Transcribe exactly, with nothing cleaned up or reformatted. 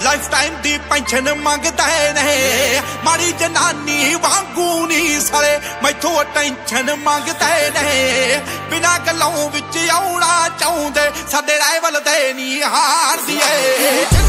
life time दी pension मंगदे ने माड़ी जनानी वांगू नहीं साले मैथों टेंशन मंगदे ने बिना गल्लों विच आउणा चाहुंदे साडे राइवल ते नहीं हारदी